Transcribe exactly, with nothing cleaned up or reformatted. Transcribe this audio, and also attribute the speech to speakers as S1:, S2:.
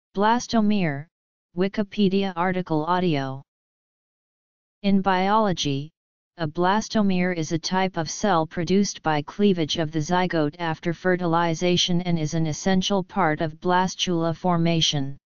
S1: Blastomere, Wikipedia article audio. In biology, a blastomere is a type of cell produced by cleavage of the zygote after fertilization and is an essential part of blastula formation.